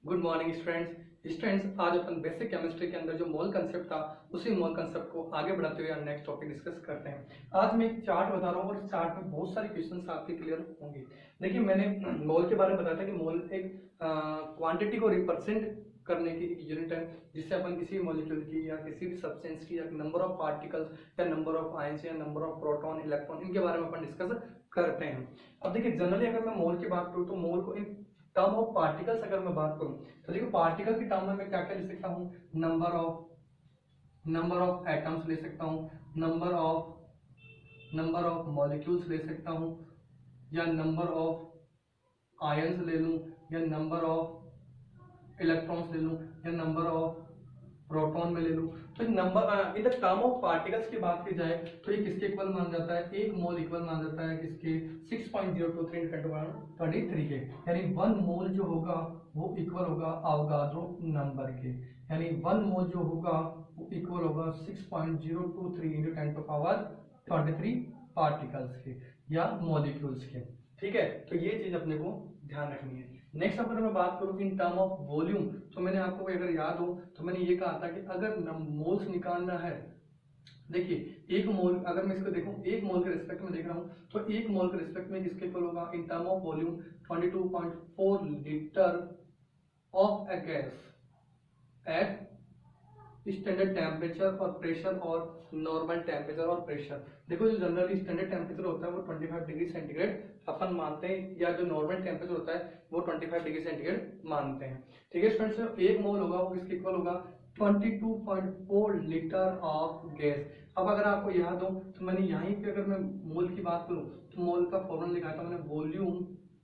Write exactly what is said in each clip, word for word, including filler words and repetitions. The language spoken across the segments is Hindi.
गुड मॉर्निंग स्टूडेंट्स स्टूडेंट्स आज अपन बेसिक केमिस्ट्री के अंदर जो मोल कंसेप्ट था उसी मोल कंसेप्ट को आगे बढ़ाते हुए नेक्स्ट टॉपिक डिस्कस करते हैं। आज मैं एक चार्ट बता रहा हूँ और इस चार्ट में बहुत सारे क्वेश्चंस आपके क्लियर होंगे। देखिए, मैंने मोल के बारे में बताया था कि मोल एक क्वांटिटी को रिप्रेजेंट करने की एक यूनिट है जिससे अपन किसी मॉलिक्यूल की या किसी भी सब्सटेंस की या नंबर ऑफ पार्टिकल्स या नंबर ऑफ आयंस या नंबर ऑफ प्रोटॉन इलेक्ट्रॉन इनके बारे में अपन डिस्कस करते हैं। अब देखिए, जनरली अगर मैं मोल की बात करूँ तो मोल को इन टर्म ऑफ पार्टिकल्स अगर मैं बात करूं तो देखो पार्टिकल की टर्म में मैं क्या क्या ले सकता हूं, number of number of atoms ले सकता हूं, number of number of molecules ले सकता हूं, या नंबर ऑफ आयंस ले लूं, या नंबर ऑफ इलेक्ट्रॉन्स ले लूं, या नंबर ऑफ प्रोटॉन में ले लूं। तो number in the term of particles की बात की जाए तो ये किसके इक्वल मान जाता है, एक मोल इक्वल मान जाता है किसके six point zero two three ten to the power तेईस के, यानी वन मोल जो होगा वो इक्वल होगा अवोगाड्रो नंबर के, यानी वन मोल जो होगा वो इक्वल होगा six point zero two three into ten to the power तेईस पार्टिकल्स के या मॉलिक्यूल्स के। ठीक है, तो ये चीज अपने को ध्यान रखनी है। नेक्स्ट अगर मैं बात करूं इन टर्म ऑफ वॉल्यूम, तो मैंने आपको अगर याद हो तो मैंने ये कहा था कि अगर मोल्स निकालना है, देखिए एक मोल अगर मैं इसको देखूं एक मोल के रिस्पेक्ट में देख रहा हूं तो एक मोल के रिस्पेक्ट में किसके इक्वल होगा इन टर्म ऑफ वॉल्यूम बाईस point four litre of a gas at standard temperature और प्रेशर और नॉर्मल टेम्परेचर और प्रेशर। देखो, जो जनरली स्टैंडर्ड टेम्परेचर होता है वो पच्चीस डिग्री सेंटीग्रेड अपन मानते हैं, या जो नॉर्मल टेम्परेचर होता है वो पच्चीस डिग्री सेंटीग्रेड मानते हैं। ठीक है फ्रेंड्स, एक मोल होगा वो किसके इक्वल होगा बाईस point four litre of gas. अब अगर आपको याद हो तो मैंने यहीं पे अगर मैं मोल की बात करूं तो मोल का फॉर्मूला लिखा था मैंने, volume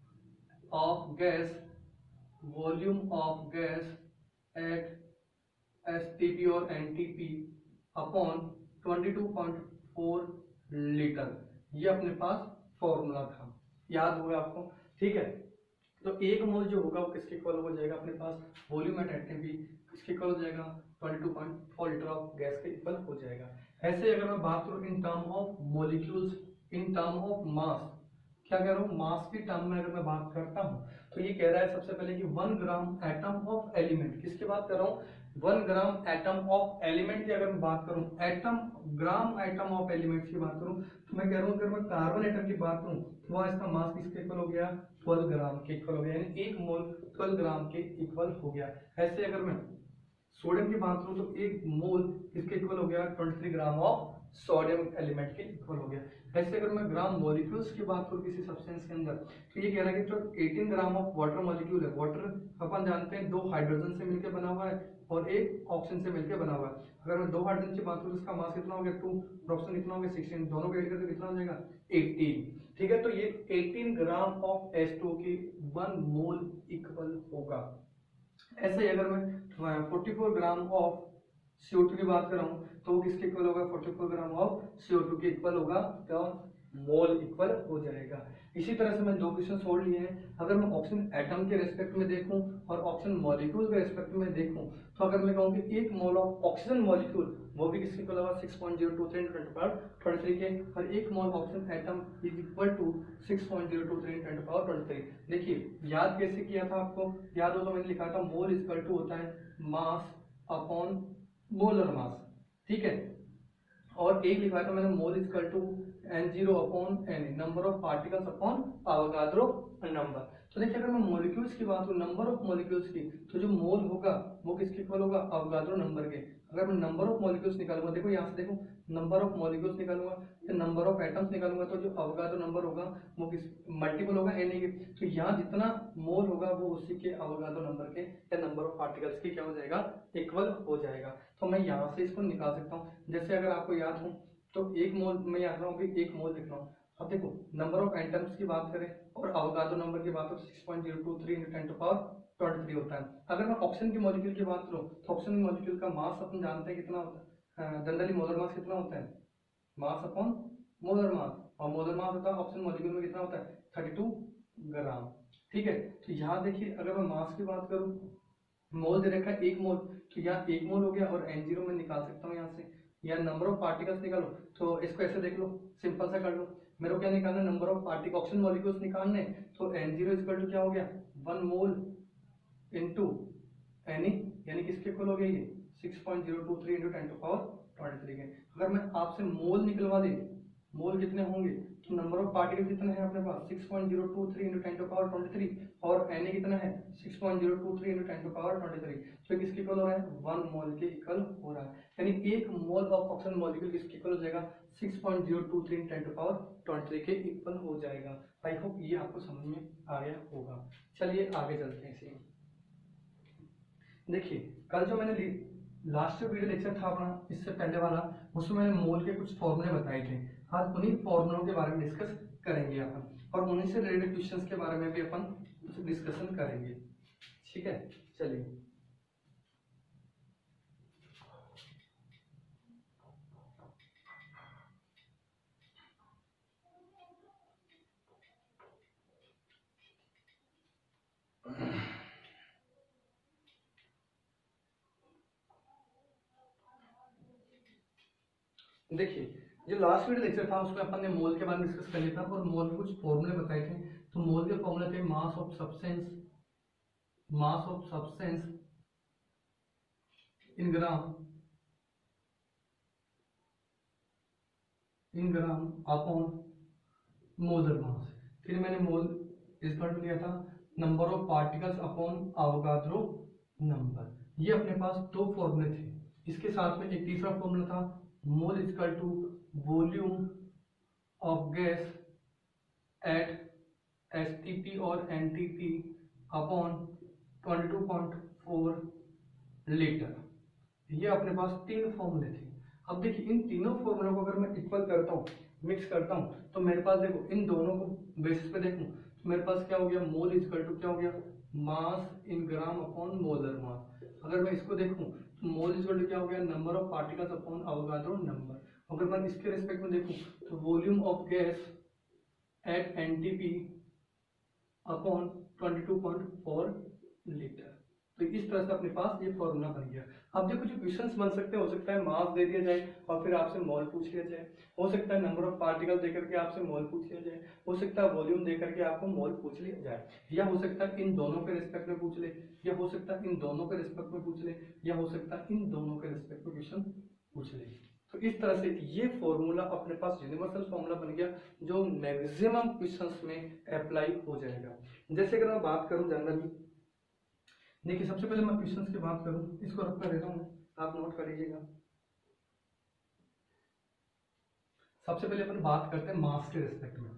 of gas volume of gas at S T P और एन टी पी अपॉन बाईस पॉइंट फोर लीटर, ये अपने पास फॉर्मूला था, याद होगा आपको। ठीक है, तो एक मोल जो होगा वो किसके इक्वल हो जाएगा अपने पास, volume at N T P किसके इक्वल हो जाएगा बाईस point four litre of gas के इक्वल हो जाएगा। ऐसे अगर मैं बात करूं in term of molecules, in term of mass, क्या कह रहा हूँ मास की टर्म में अगर मैं बात करता हूँ तो ये कह रहा है सबसे पहले कि one gram atom of element, किसकी बात कर रहा हूँ, one gram atom of element की अगर मैं बात करूं, atom gram atom of element की बात करूं तो मैं कह रहा हूं अगर मैं कार्बन एटम की बात करूं तो वहां इसका मास किसके इक्वल हो गया, ट्वेल्व ग्राम के इक्वल हो गया, यानी एक मोल ट्वेल्व ग्राम के इक्वल हो गया। ऐसे अगर मैं सोडियम की बात करूं तो एक मोल इसके इक्वल हो गया तेईस ग्राम ऑफ सोडियम एलिमेंट के इक्वल हो गया। ऐसे अगर मैं ग्राम मॉलिक्यूल्स की बात करूं किसी सब्सटेंस के अंदर तो ये कह रहा है कि जो अठारह ग्राम ऑफ वाटर मॉलिक्यूल है, वाटर अपन जानते हैं दो हाइड्रोजन से मिलकर बना हुआ है और एक ऑक्सीजन से मिलकर बना हुआ है। अगर मैं दो हाइड्रोजन की बात करूं तो इसका मास कितना हो गया टू और ऑक्सीजन कितना हो गया सिक्सटीन, दोनों को ऐड करके कितना हो जाएगा अठारह। ठीक है, तो ये अठारह ग्राम ऑफ एच टू की वन मोल इक्वल होगा। ऐसे ही अगर मैं चौवालीस gram of C O to की बात कर रहा हूं तो वो किसके इक्वल होगा, चौवालीस gram of C O two के इक्वल होगा, तो मोल इक्वल हो जाएगा। इसी तरह से मैं दो क्वेश्चन छोड़ लिए हैं। अगर मैं ऑक्सीजन एटम के रेस्पेक्ट में देखूं और ऑक्सीजन मॉलिक्यूल के रेस्पेक्ट में देखूं तो अगर मैं कहूं कि एक मोल ऑफ ऑक्सीजन मॉलिक्यूल वो भी किसके इक्वल होगा six point zero two three ten to power तेईस के, और एक mole oxygen atom is equal to six point zero two three ten to power तेईस। देखिए, याद कैसे किया था आपको, याद हो तो मैंने लिखा था मोल इक्वल टू होता है मास अपॉन मोलर मास। ठीक है, और एक लिखा था मैंने mole equal to N zero upon N, number of particles upon Avogadro number. तो देखिए, अगर मैं मॉलिक्यूल्स की बात करूं, नंबर ऑफ मॉलिक्यूल्स की, तो जो मोल होगा वो किसके इक्वल होगा, अवोगाड्रो नंबर के। अगर मैं नंबर ऑफ मॉलिक्यूल्स निकालूंगा, देखो यहाँ से देखो, नंबर ऑफ मॉलिक्यूल्स निकालूंगा या नंबर ऑफ एटम्स निकालूंगा तो जो अवोगाड्रो नंबर होगा वो किस मल्टीपल होगा एन के। तो यहाँ जितना मोल होगा वो उसी के अवोगाड्रो नंबर के या नंबर ऑफ पार्टिकल्स के क्या हो जाएगा, इक्वल हो जाएगा। तो मैं यहाँ से इसको निकाल सकता हूँ। जैसे अगर आपको याद हो तो एक मोल मैं याद रहा हूँ कि एक मोल लिख रहा हूँ। अब देखो, नंबर ऑफ एटम्स की बात करें और अवोगाड्रो नंबर की बात करें six point zero two three into ten to power तेईस होता है। अगर मैं ऑक्सीजन की मॉलिक्यूल की बात करूं तो ऑक्सीजन मॉलिक्यूल का मास अपन जानते हैं कितना होता है, जनरली मोलर मास कितना होता है, मास अपॉन मोलर मास, और मोलर मास होता है ऑक्सीजन मॉलिक्यूल में कितना होता है थर्टी टू ग्राम। ठीक है, तो यहाँ देखिए अगर मैं मास की बात करूं, मोल दे रखा है एक मोल, तो यहाँ एक मोल हो गया और एन जीरो में निकाल सकता हूँ यहाँ से, या नंबर ऑफ पार्टिकल्स निकालो तो इसको ऐसे देख लो, सिंपल सा कर लो। मेरे को क्या निकालना है, number of particle oxygen molecules निकालने, तो एन जीरो इक्वल टू क्या हो गया वन मोल इंटू एन यानी किसके इक्वल हो गया ये six point zero two three into ten to power twenty three के। अगर मैं आपसे मोल निकलवा दे, मोल कितने होंगे, तो नंबर ऑफ पार्टिकल कितने हैं अपने पास six point zero two three into ten to power twenty three और एन कितना है six point zero two three into ten to power twenty three. तो किसके इक्वल हो रहा है, वन मोल के इक्वल हो रहा है। यानी एक मोल ऑफ ऑक्सीजन मॉलिक्यूल किसके इक्वल हो जाएगा, six point zero two three ten to power twenty three के इक्वल हो जाएगा। आई होप ये आपको समझ में आ गया होगा। चलिए आगे चलते हैं इसे। देखिए कल जो मैंने लास्ट वीडियो लेक्चर था अपना, इससे पहले वाला, उसमें मैंने मोल के कुछ फॉर्मूले बताए थे। आज उन्हीं फॉर्मूलों के बारे में डिस्कस करेंगे अपन, और उन्हीं से रिलेटेड क्वेश्चंस के बारे में भी अपन डिस्कशन करेंगे। ठीक है, चलिए देखिए जो लास्ट वीडियो लेक्चर था उसमें अपन ने मोल के बारे में डिस्कस कर लिया था और मोल के कुछ फॉर्मूले बताए थे। तो मोल के फॉर्मूले थे mass of substance, mass of substance in gram in gram upon molar mass. फिर मैंने मोल इक्वल टू लिया था number of particles upon Avogadro number. ये अपने पास दो फॉर्मूले थे। इसके साथ में एक तीसरा फॉर्मूला था mole equal to volume of gas at STP और NTP upon twenty two point four litre. ये अपने पास तीन फॉर्मूले थे। अब देखिए इन तीनों फॉर्मूलों को अगर मैं इक्वल करता हूँ, मिक्स करता हूँ, तो मेरे पास देखो इन दोनों को बेसिस पे देखूं तो मेरे पास क्या हो गया, मोल इक्वल टू क्या हो गया, मास इन ग्राम अपॉन मोलर मास। अगर मैं इसको देखूं तो मोल इक्वल टू क्या हो गया, number of particles upon Avogadro number. अगर मैं इसके रिस्पेक्ट में देखूं तो volume of gas at NTP upon twenty two point four litre. तो इस तरह से अपने पास ये फॉर्मूला बन गया। अब देखो जो क्वेश्चंस बन सकते हैं, हो सकता है मास दे दिया जाए और फिर आपसे मोल पूछ लिया जाए, हो सकता है नंबर ऑफ पार्टिकल देकर के आपसे मोल पूछ लिया जाए, हो सकता है वॉल्यूम देकर के आपको मोल पूछ लिया जाए, या हो सकता है इन दोनों के रिस्पेक्ट में पूछ ले, या हो सकता है इन दोनों के रिस्पेक्ट में पूछ ले, या हो सकता है इन दोनों के रिस्पेक्ट में क्वेश्चन पूछ ले। तो इस तरह से ये फॉर्मूला अपने पास यूनिवर्सल फॉर्मूला बन गया जो मैक्सिमम क्वेश्चंस में अप्लाई हो जाएगा। जैसे अगर मैं बात करूं जनरली, देखिए सबसे पहले मैं क्वेश्चंस की बात करूं, इसको रख कर देता हूं, आप नोट कर लीजिएगा। सबसे पहले अपन बात करते हैं मास के रिस्पेक्ट में।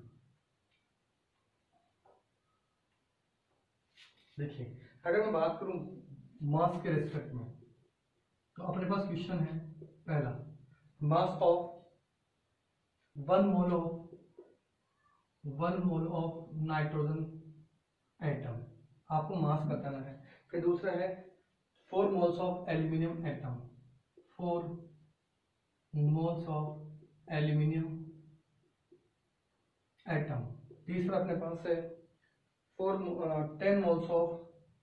देखिए अगर मैं बात करूं मास के रिस्पेक्ट में तो अपने पास क्वेश्चन है पहला, mass of one mole of one mole of nitrogen atom, आपको मास बताना है। फिर दूसरा है four moles of aluminium atom, four moles of aluminium atom. तीसरा अपने पास है four ten moles of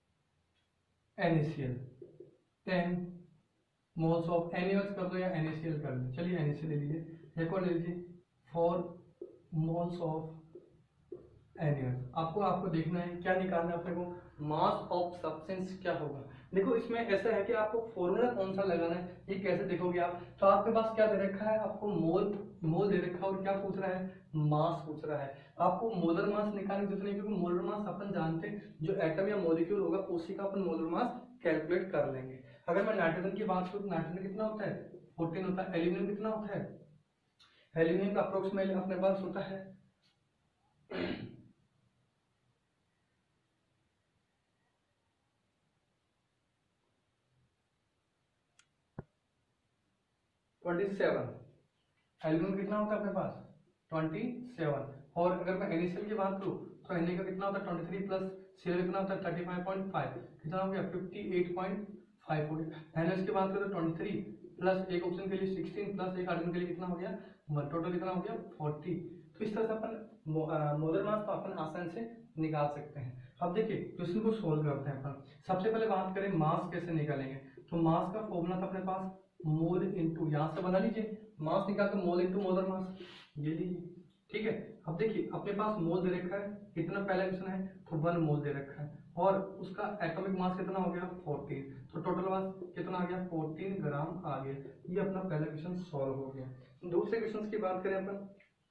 NaCl, ten moles of NaOH कर दो या NaCl कर दो, चलिए NaCl ले लीजिए। एक और ले लीजिए फोर मोल्स ऑफ NaOH। आपको आपको देखना है क्या निकालना है अपने को, मास ऑफ सब्सटेंस क्या होगा। देखो इसमें ऐसा है कि आपको फॉर्मूला कौन सा लगाना है ये कैसे देखोगे आप, तो आपके पास क्या दे रखा है, आपको मोल मोल दे रखा है और क्या पूछ रहा है, मास पूछ रहा है। आपको मोलर मास निकालने की जरूरत नहीं, क्योंकि मोलर मास अपन जानते हैं जो एटम या मॉलिक्यूल होगा उसी का अपन मोलर मास कैलकुलेट कर लेंगे। अगर मैं नाइट्रोजन की बात करूँ, नाइट्रोजन कितना होता है, फोर्टीन होता है। एल्यूमिनियम कितना होता है, एल्यूमिनियम का अप्रोक्सीमेटली अपने पास होता है ट्वेंटी सेवन। एल्यूमिनियम कितना होता है अपने पास, ट्वेंटी सेवन। और अगर मैं NaCl की बात करूँ तो Na का कितना होता है, ट्वेंटी थ्री प्लस Cl कितना होता है, थर्टी फाइव पॉइंट फाइव, कितना हो गया, फिफ्टी एट पॉइंट फाइव हो गया। NaOH की बात करें तो ट्वेंटी थ्री प्लस एक ऑप्शन के लिए सिक्सटीन प्लस एक आर्गन के लिए कितना हो गया, टोटल कितना हो गया, फोर्टी। तो इस तरह से अपन मोलर मास तो अपन आसानी से निकाल सकते हैं। अब देखिए क्वेश्चन को सोल्व करते हैं अपन। सबसे पहले बात करें मास कैसे निकालेंगे, तो मास का फॉर्मूला था अपने पास मोल इंटू, यहाँ से बना लीजिए मास निकाल तो मोल इंटू मोलर मास, ये लीजिए। ठीक है, अब देखिए अपने पास मोल दे रखा है, कितना पहला क्वेश्चन है तो वन मोल दे रखा है, और उसका एटॉमिक मास कितना हो गया फोर्टीन, तो टोटल मास कितना आ गया फोर्टीन ग्राम आ गया। ये अपना पहला क्वेश्चन सॉल्व हो गया। दूसरे क्वेश्चन की बात करें अपन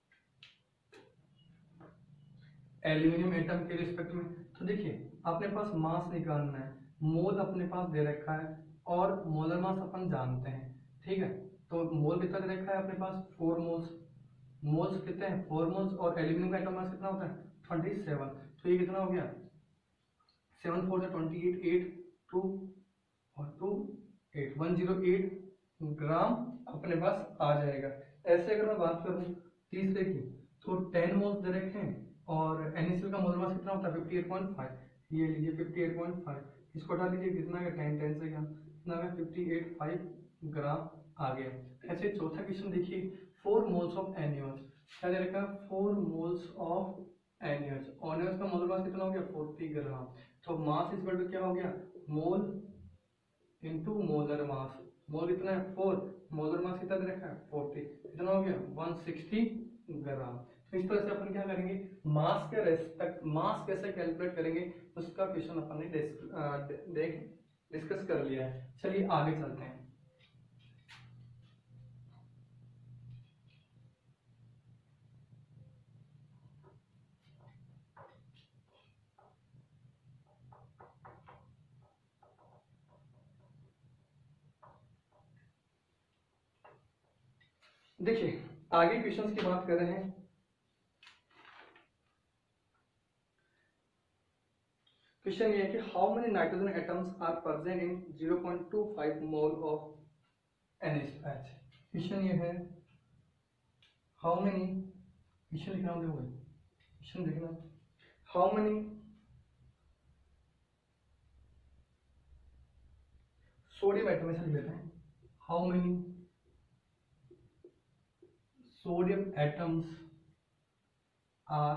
एल्यूमिनियम एटम के रिस्पेक्ट में, तो देखिए अपने पास मास निकालना है, मोल अपने पास दे रखा है और मोलर मास अपन जानते हैं, ठीक है। तो मोल कितना दे रखा है अपने पास फोर मोल्स, मोल्स कितने हैं फोर मोल्स, और एल्यूमिनियम का एटम मास कितना होता है ट्वेंटी सेवन, तो ये कितना हो गया seven four twenty eight, eight two और two eight, one zero eight gram अपने पास आ जाएगा। ऐसे अगर मैं बात करूं तीसरे की, तो टेन मोल्स दे रखे हैं और NaCl का मोलर मास कितना होता है फिफ्टी एट पॉइंट फाइव, ये लीजिए फिफ्टी एट पॉइंट फाइव, इसको हटा लीजिए कितना है टेन, टेन से क्या कितना है fifty eight point five gram आ गया। ऐसे चौथा क्वेश्चन देखिए फोर मोल्स ऑफ NaOH, क्या दे रखा है four moles of NaOH, NaOH का मोलर मास कितना हो गया फोर्टी ग्राम, तो मास इस पर क्या हो गया मोल इनटू मोलर मास, मोल कितना है फोर, मोलर मास कितना दे रखा है फोर्टी, कितना हो गया वन सिक्सटी ग्राम। तो इस तरह से अपन क्या करेंगे मास के रेस्पेक्ट मास कैसे कैलकुलेट करेंगे उसका क्वेश्चन अपन ने देख डिस्कस कर लिया है। चलिए आगे चलते हैं। देखिए आगे क्वेश्चंस की बात कर रहे हैं। क्वेश्चन ये है कि how many nitrogen atoms are present in zero point two five mole of NaOH। Question ये है हाउ मेनी, क्वेश्चन लिखना होगा, क्वेश्चन देखना हाउ मेनी सोडियम एटम, ऐसा लिख लेते हैं how many sodium atoms are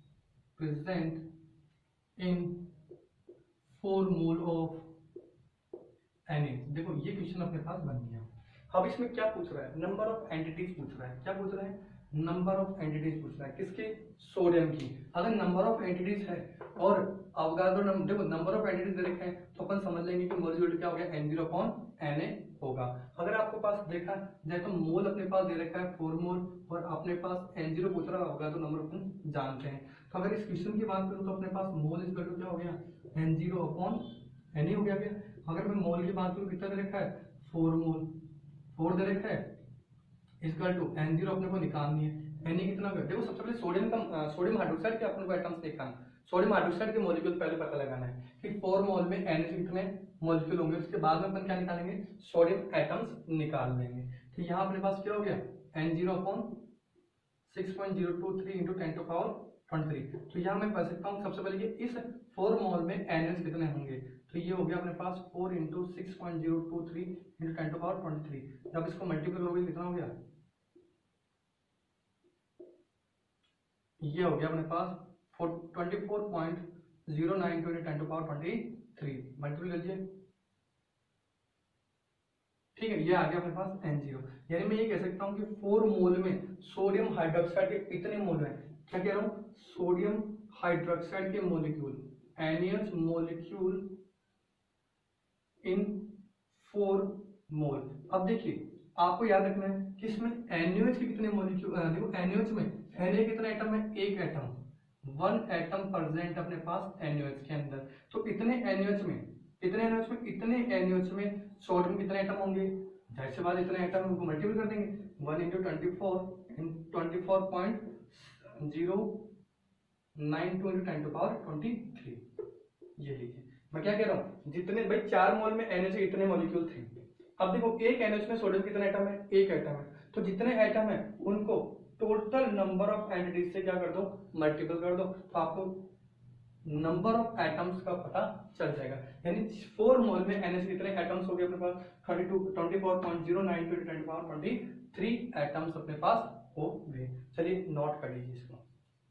present in four mole of Na। देखो ये क्वेश्चन अपने पास बन गया। अब इसमें क्या पूछ रहा है नंबर ऑफ एंटिटीज पूछ रहा है, क्या पूछ रहा है नंबर ऑफ एंटिटीज पूछ रहा है किसकी सोडियम की। अगर नंबर ऑफ एंटिटीज है और अवगाड्रो नंबर, देखो नंबर ऑफ एंटिटीज दे रखे हैं तो अपन समझ लेंगे कि मोलिक्यूल क्या हो गया एन जीरो अपॉन Na होगा। अगर आपको पास देखा जाए तो मोल अपने पास दे रखा है फोर मोल और अपने पास एन जीरो पूछ रहा होगा तो नंबर अपन जानते हैं। तो अगर इस क्वेश्चन की बात करूं तो अपने पास मोल इज क्या हो गया एन जीरो अपॉन एन ही हो गया क्या। अगर मैं मोल की बात करूं कितना दे रखा है फोर मोल, फोर दे रखा है इसका टू एन जीरो अपने को निकालनी है, एन कितना हो गया। देखो सबसे पहले सोडियम का सोडियम हाइड्रोक्साइड के अपने को एटम्स देखना, सोडियम हाइड्रोक्साइड के मॉलिक्यूल पहले पता लगाना है कि फोर मोल में एन के कितने मॉलिक्यूल होंगे, उसके बाद में अपन क्या निकालेंगे सोडियम एटम्स निकाल लेंगे। तो यहाँ अपने पास क्या हो गया N zero upon six point zero two three into ten to power twenty three. तो यहाँ मैं कह सकता हूँ सबसे पहले इस फोर मोल में एन कितने होंगे, तो ये हो गया अपने पास four into six point zero two three into ten to power twenty three. जब इसको मल्टीपल हो गया कितना हो गया, ये हो गया अपने पास twenty four point zero nine two ten to power twenty three, multiple कीजिए ठीक है, ये आ गया अपने पास एन जीरो। यानी मैं ये कह सकता हूँ कि फोर मोल में सोडियम हाइड्रोक्साइड के कितने मोल हैं, क्या कह रहा हूँ सोडियम हाइड्रोक्साइड के molecule NaOH molecule in four mole. अब देखिए आपको याद रखना है कि इसमें NaOH के कितने मॉलिक्यूल, देखो NaOH में Na कितना एटम है एक एटम, वन एटम प्रेजेंट अपने पास NaOH के अंदर। तो इतने NaOH में इतने NaOH में इतने NaOH में सोडियम कितने एटम होंगे, जाहिर सी बात इतने एटम उनको मल्टीपल कर देंगे one into twenty four twenty four point zero nine two into ten to power twenty three. ये लीजिए मैं क्या कह रहा हूँ जितने भाई चार मोल में NaOH के इतने मॉलिक्यूल थे। अब देखो एक NaOH में सोडियम कितने एटम है एक एटम है, तो जितने एटम है उनको टोटल नंबर ऑफ एंटिटीज से क्या कर दो मल्टीपल कर दो, तो आपको नंबर ऑफ एटम्स का पता चल जाएगा। यानी फोर मोल में NaOH कितने एटम्स हो गए अपने पास thirty two twenty four point zero nine two ten power twenty three atoms अपने पास हो गए। चलिए नोट कर लीजिए इसको।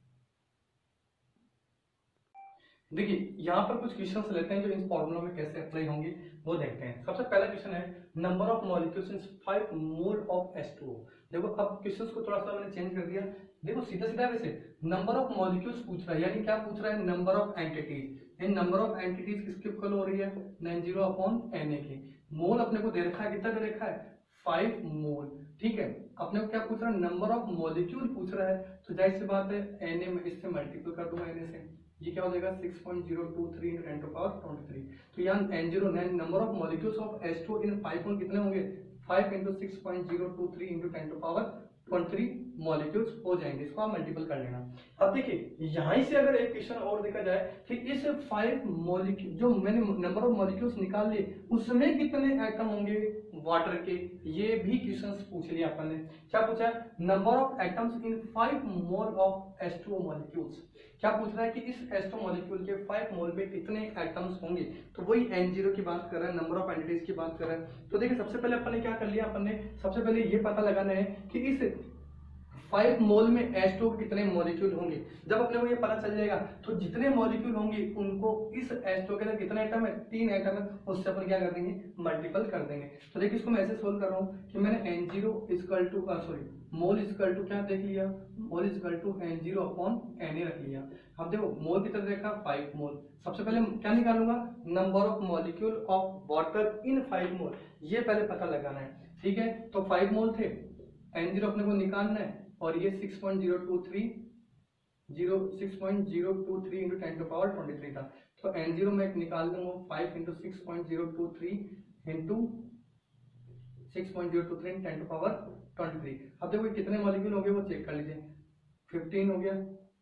देखिए यहाँ पर कुछ क्वेश्चंस लेते हैं जो इन फॉर्मूला में कैसे अप्लाई होंगे वो देखते हैं। सबसे पहला क्वेश्चन है number of molecules in five mole of H two O. देखो अब क्वेश्चंस को थोड़ा सा मैंने चेंज कर दिया, देखो सीधा सीधा वैसे नंबर ऑफ मॉलिक्यूल्स पूछ रहा है, यानी क्या पूछ रहा है number of entities, in number of entities किसके इक्वल हो रही है, nine zero upon N A की। मोल अपने को दे रखा है, कितना दे रखा है, फाइव मोल, ठीक है। अपने को क्या पूछ रहा है, नंबर ऑफ मॉलिक्यूल पूछ रहा है, तो जाहिर सी बात है एन ए में इससे मल्टीपल कर दूंगा, एन ए से, ये क्या हो जाएगा six point zero two three into ten to power twenty three. तो यहाँ N zero number of molecules of H two in five mole कितने होंगे, five into six point zero two three into ten to power twenty three molecules हो जाएंगे। इसको आप मल्टीपल कर लेना। अब देखिए यहीं से अगर एक क्वेश्चन और देखा जाए कि इस फाइव मॉलिक्यूल जो मैंने नंबर ऑफ मॉलिक्यूल्स निकाल लिए उसमें कितने एटम होंगे वाटर के, ये भी क्वेश्चंस पूछ लिया अपन ने। क्या पूछा है, number of atoms in five mole of H two O molecules. क्या पूछ रहा है कि इस एच टू मॉलिक्यूल के फाइव मोल में कितने एटम्स होंगे, तो वही एन जीरो की बात कर रहा है, नंबर ऑफ एंटिटीज की बात कर रहा है। तो देखिए सबसे पहले अपन ने क्या कर लिया, अपन ने सबसे पहले ये पता लगाना है कि इस फाइव मोल में एच टू के कितने मॉलिक्यूल होंगे। जब अपने को ये पता चल जाएगा तो जितने मॉलिक्यूल होंगे उनको इस एच टू के अंदर कितने एटम है, तीन एटम है, उससे अपन क्या कर देंगे, मल्टीपल कर देंगे। तो देखिए इसको मैं ऐसे सोल्व कर रहा हूँ कि मैंने N zero equal to sorry mole equal to क्या देख लिया, mole equal to N zero upon N A रख लिया। अब देखो मोल की तरफ देखा फाइव मोल, सबसे पहले क्या निकालूंगा, number of molecule of water in five mole, ये पहले पता लगाना है, ठीक है। तो फाइव मोल थे, एन जीरो अपने को निकालना है, और ये six point zero two three zero six point zero two three into ten to power twenty three था। तो एन जीरो में निकाल दूंगा five into six point zero two three into six point zero two three ten to power twenty three. अब देखो कितने मॉलिक्यूल हो गए वो चेक कर लीजिए, फिफ्टीन हो गया,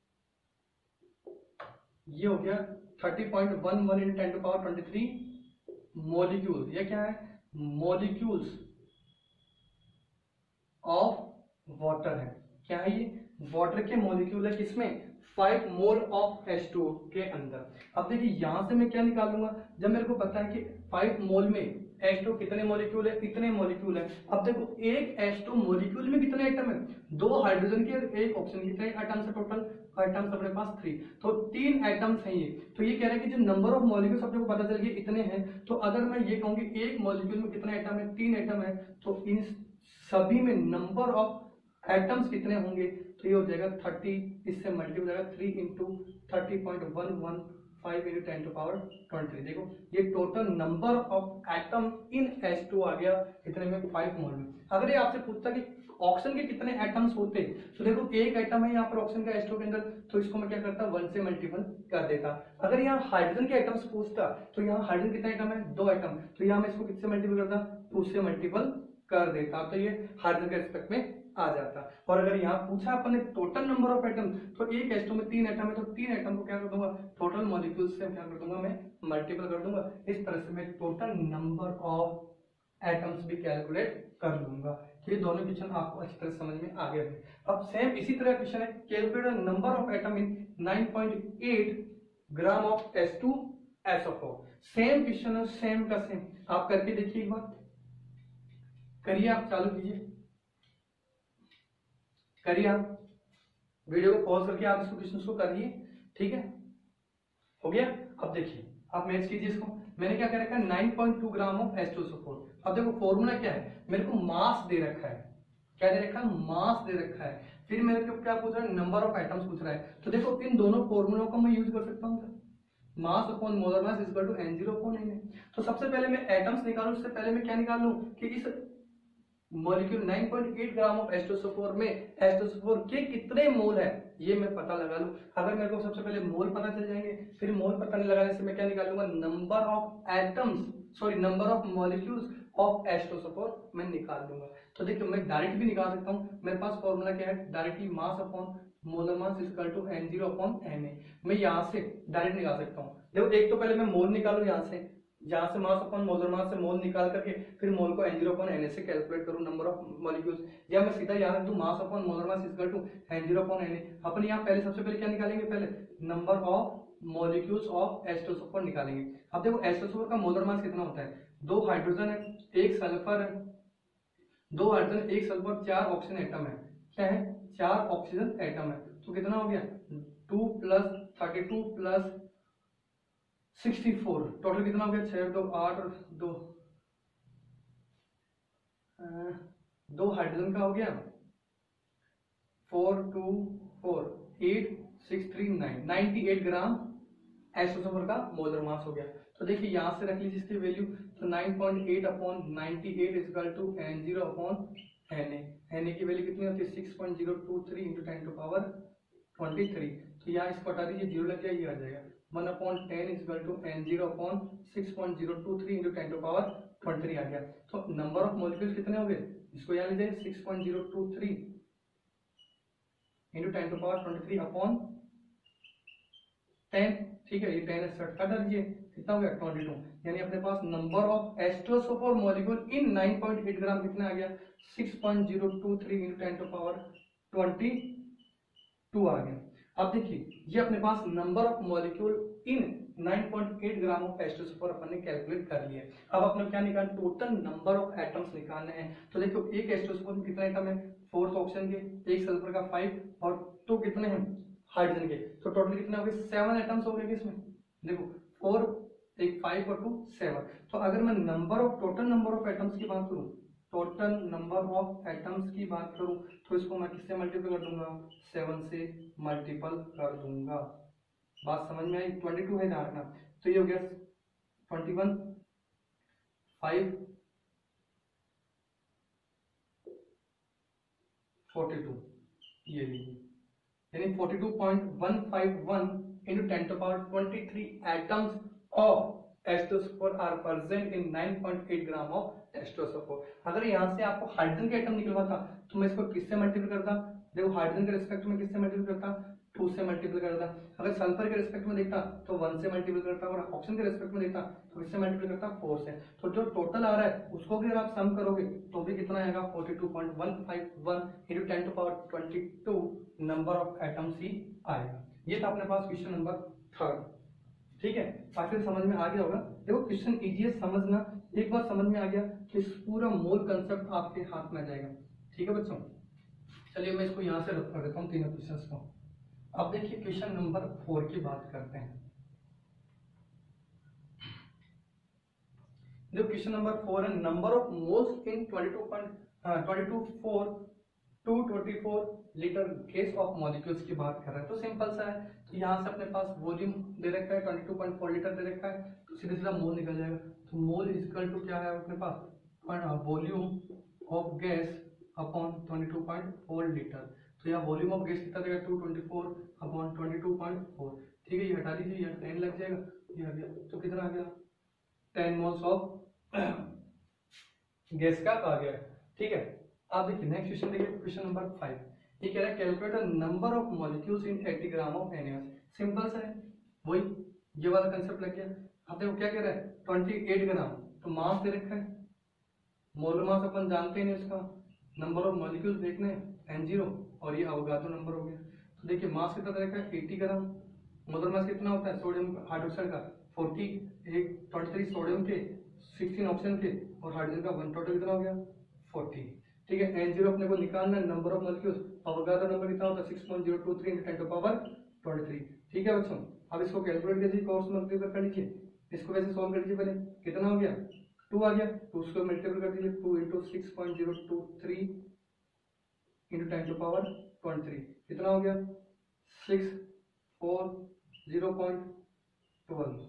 ये हो गया thirty point one one into ten to power twenty three molecule. ये क्या है, मॉलिक्यूल्स ऑफ वाटर है। क्या है ये, वाटर के मॉलिक्यूल है, किसमें, five mole of H two के अंदर। अब देखिए यहां से मैं क्या निकालूंगा, जब मेरे को पता है कि फाइव मोल में एच टू कितने मॉलिक्यूल है, इतने मॉलिक्यूल है। अब देखो एक एच टू मॉलिक्यूल में कितने एटम है, दो हाइड्रोजन के और एक ऑक्सीजन के, कितने एटम्स है टोटल, एटम्स अपने पास थ्री, तो तीन एटम्स हैं ये। तो ये कह रहा है कि जो नंबर ऑफ मॉलिक्यूल्स अपने को पता चल गया इतने हैं, तो अगर मैं ये कहूँ कि एक मॉलिक्यूल में कितने एटम है, तीन एटम है, तो इन सभी में नंबर ऑफ एटम्स कितने होंगे, तो ये हो जाएगा थर्टी, इससे मल्टीपल हो जाएगा three into thirty point one one five into ten to power twenty three. देखो ये total number of atom in H two आ गया इतने में, फाइव मोल में। अगर ये आपसे पूछता कि ऑक्सीजन के कितने एटम्स होते, तो देखो एक एटम है यहाँ पर ऑक्सीजन का एच टू के अंदर, तो इसको मैं क्या करता, वन से मल्टीपल कर देता। अगर यहाँ हाइड्रोजन के एटम्स पूछता, तो यहाँ हाइड्रोजन कितने एटम है, दो एटम, तो यहाँ मैं इसको किससे मल्टीपल करता, टू से मल्टीपल कर देता, तो ये हाइड्रोजन के रिस्पेक्ट में आ जाता। और अगर यहाँ पूछा अपन ने टोटल नंबर ऑफ एटम, तो एक एच टू में तीन एटम है, तो तीन एटम को क्या कर दूंगा, टोटल मॉलिक्यूल्स से क्या कर दूंगा, मैं मल्टीपल कर दूंगा। इस तरह से मैं टोटल नंबर ऑफ एटम्स भी कैलकुलेट कर लूंगा। तो ये दोनों क्वेश्चन आपको अच्छी तरह समझ में आ गए हैं। अब सेम इसी तरह क्वेश्चन है, calculate number of atom in nine point eight gram of H two S O four. Same question है, सेम का सेम, आप करके देखिए एक बार, करिए, आप चालू कीजिए, करिए, आप वीडियो को पॉज करके आप इसको क्वेश्चन को करिए, ठीक है, हो गया। अब देखिए आप मैच कीजिए इसको, मैंने क्या कर रखा है, nine point two gram of H two S O four. अब देखो फॉर्मूला क्या है, मेरे को मास दे रखा है, क्या दे रखा है, मास दे रखा है, फिर मेरे को क्या पूछ रहा है, नंबर ऑफ एटम्स पूछ रहा है। तो देखो इन दोनों फॉर्मूलों को मैं यूज कर सकता हूँ, mass upon molar mass equal to N zero upon N A. तो सबसे पहले मैं एटम्स निकालूं, उससे पहले मैं क्या निकाल लूं कि इस molecule nine point eight gram of H two S O four में H two S O four के कितने मोल है, ये मैं पता लगा लूं। अगर मेरे को सबसे पहले मोल पता चल जाएंगे, फिर मोल पता नहीं लगाने से मैं क्या निकाल लूंगा, number of atoms sorry number of molecules of H two S O four मैं निकाल दूंगा। तो देखिए मैं डायरेक्ट भी निकाल सकता हूँ, मेरे पास फॉर्मूला क्या है, directly mass upon molar mass equal to N zero upon N A. मैं यहाँ से डायरेक्ट निकाल सकता हूँ। देखो एक तो पहले मैं मोल निकालू, यहाँ से जहां से मास अपॉन मोलर मास से मोल निकाल करके फिर मोल को N zero upon N A से कैलकुलेट करूं नंबर ऑफ मॉलिक्यूल्स, या मैं सीधा यहाँ रख दूं mass upon molar mass equal to N zero upon N A. अपन यहाँ पहले सबसे पहले क्या निकालेंगे, पहले number of molecules of H two S O four निकालेंगे। अब देखो H two S O four का मोलर मास कितना होता है, दो हाइड्रोजन है, एक सल्फर है, दो हाइड्रोजन एक सल्फर, चार ऑक्सीजन एटम है, क्या है, चार ऑक्सीजन एटम है, तो कितना हो गया, two plus thirty two plus sixty four, total कितना हो गया, छह दो आठ और दो दो हाइड्रोजन का हो गया, four two four eight six three nine ninety eight gram H two sulphur का मोलर मास हो गया। तो देखिए यहाँ से रख लीजिए इसकी वैल्यू, तो nine point eight upon ninety eight is equal to N zero upon N A. N A की वैल्यू कितनी होती है six point zero two three into ten to power twenty three. तो यहाँ इसको हटा दीजिए, जीरो लग गया, ये आ जाएगा one upon ten is equal to N zero upon six point zero two three into ten to power twenty three आ गया। तो नंबर ऑफ मॉलिक्यूल्स कितने हो गए, इसको यहाँ लीजिए six point zero two three into ten to power twenty three upon ten. ठीक है, ये टेन कट कर दीजिए, कितना हो गया ट्वेंटी टू। यानी अपने पास number of H two S O four molecule in nine point eight gram कितना आ गया six point zero two three into ten to power twenty two आ गया। अब देखिए ये अपने पास number of molecule in nine point eight gram of H two S O four अपन ने कैलकुलेट कर लिया है। अब अपने क्या निकालना, टोटल नंबर ऑफ एटम्स निकालने हैं। तो देखो एक एस्ट्रोसोफोर में कितने एटम है, फोर्थ ऑप्शन के, एक सल्फर का फाइव और टू कितने हैं हाइड्रोजन के। तो टोटल कितने हो गए, सेवन एटम्स हो गए इसमें। देखो फोर, एक फाइव और टू सेवन। तो अगर मैं number of total number of atoms की बात करूं, टोटल नंबर ऑफ एटम्स की बात करूं तो इसको मैं किससे मल्टीपल कर दूंगा, सेवन से मल्टीपल कर दूंगा। बात समझ में आई, ट्वेंटी टू है ध्यान रखना। तो ये हो गया twenty one, five, forty two, ये लीजिए यानी forty two point one five one into ten to power twenty-three atoms of H two S O four are present in nine point eight gram of H two S O four. अगर यहाँ से आपको हाइड्रोजन के एटम निकलवाता तो मैं इसको किससे मल्टीपल करता, देखो हाइड्रोजन के रिस्पेक्ट में किससे मल्टीपल करता, टू से मल्टीपल करता। अगर सल्फर के रिस्पेक्ट में देखता तो वन से मल्टीपल करता, और ऑक्सीजन के रिस्पेक्ट में देखता तो किससे मल्टीपल करता, फोर से। तो जो टोटल आ रहा है उसको भी अगर आप सम करोगे तो भी कितना आएगा, forty two point one five one into ten to power twenty two number of atoms ही आएगा। ये था अपने पास क्वेश्चन नंबर थर्ड। ठीक है, आखिर समझ में आ गया होगा। देखो क्वेश्चन इजी है समझना, एक बार समझ में आ गया कि पूरा मोल कंसेप्ट आपके हाथ में आ जाएगा। ठीक है बच्चों, चलिए मैं इसको यहाँ से रख कर देता हूँ तीनों क्वेश्चंस को। अब देखिए क्वेश्चन नंबर फोर की बात करते हैं। जो क्वेश्चन नंबर फोर है, number of moles in twenty two point twenty two four two twenty four litre gas of molecules की बात कर रहे हैं। तो सिंपल सा है, तो यहाँ से अपने पास वॉल्यूम दे रखा है twenty two point four litre दे रखा है, तो सीधे सीधा मोल निकल जाएगा। तो मोल इज इक्वल टू क्या है अपने पास, volume of gas upon twenty two point four litre. तो यहाँ वॉल्यूम ऑफ गैस कितना देगा, two twenty four upon twenty two point four. ठीक है, ये हटा दीजिए, यहाँ टेन लग जाएगा, ये आ गया। तो कितना आ गया, टेन मोल्स ऑफ गैस का आ गया। ठीक है, आप देखिए नेक्स्ट क्वेश्चन देखिए, क्वेश्चन नंबर फाइव। ये कह रहा है calculate the number of molecules in eighty gram of N A S. Simple सा है, वही ये वाला कंसेप्ट लग गया। अब देखो क्या कह रहा है, ट्वेंटी एट ग्राम, तो मास दे रखा है, मोलर मास अपन जानते हैं इसका, नंबर ऑफ मॉलिक्यूल्स देखने एन जीरो, और ये अवगाद्रो नंबर हो गया। तो देखिए मास कितना दे रखा है, एटी ग्राम। मोलर मास कितना होता है सोडियम हाइड्रोक्साइड का, फोर्टी, एक ट्वेंटी थ्री सोडियम के, सिक्सटीन ऑक्सीजन के, और हाइड्रोजन का वन, टोटल कितना हो गया, फोर्टी। ठीक है, एन जीरो अपने को निकालना है, number of molecules, Avogadro number कितना होता है, six point zero two three into ten to power twenty three. ठीक है बच्चों, अब इसको कैलकुलेट कीजिए, कोर्स मल्टीप्लाई कर लीजिए, इसको वैसे सॉल्व कर लीजिए। पहले कितना हो गया, टू आ गया, तो उसको मल्टीप्लाई कर दीजिए, two into six point zero two three into ten to power twenty three, कितना हो गया, six four zero point twelve.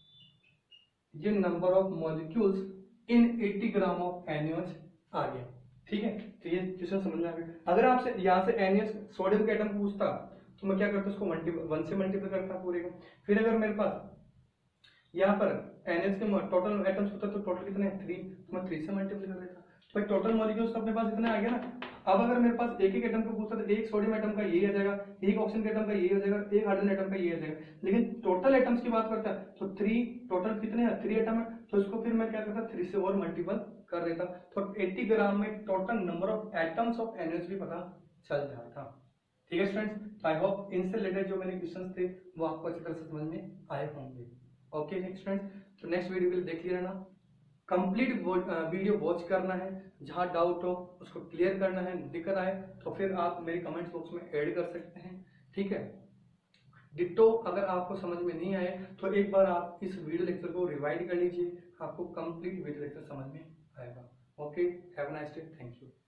ये number of molecules in eighty gram of NH आ गया। ठीक है, तो ये क्वेश्चन समझ में आ गया। अगर आपसे यहाँ से एनएच सोडियम के एटम पूछता तो मैं क्या करता, उसको मल्टीपल वन से मल्टीपल करता पूरे को। फिर अगर मेरे पास यहाँ पर एनएच के टोटल एटम्स होता तो टोटल कितने हैं, थ्री, तो मैं थ्री से मल्टीपल कर देता। भाई टोटल मॉलिक्यूल्स तो अपने पास इतने आ गया ना। अब अगर मेरे पास एक एक एटम को पूछता तो एक सोडियम एटम का ये आ जाएगा, एक ऑक्सीजन के एटम का ये हो जाएगा, एक हाइड्रोजन एटम का ये आ जाएगा। लेकिन टोटल एटम्स की बात करता है तो थ्री, टोटल कितने हैं, थ्री एटम है, तो इसको फिर मैं क्या करता, थ्री से और मल्टीपल कर देता, तो एटी ग्राम में total number of atoms of NH भी पता चल जाता। ठीक है स्टूडेंट्स, आई होप इनसे रिलेटेड जो मेरे क्वेश्चंस थे वो आपको अच्छी तरह से समझ में आए होंगे। ओके नेक्स्ट फ्रेंड्स, तो नेक्स्ट वीडियो के लिए देख लिया रहना, कंप्लीट वीडियो वॉच करना है, जहां डाउट हो उसको क्लियर करना है, दिक्कत आए तो फिर आप मेरे कमेंट बॉक्स में ऐड कर सकते हैं। ठीक है, डिट्टो अगर आपको समझ में नहीं आए तो एक बार आप इस वीडियो लेक्चर को रिवाइड कर लीजिए, आपको कंप्लीट वीडियो लेक्चर समझ में आएगा। Okay, have a nice day, thank you.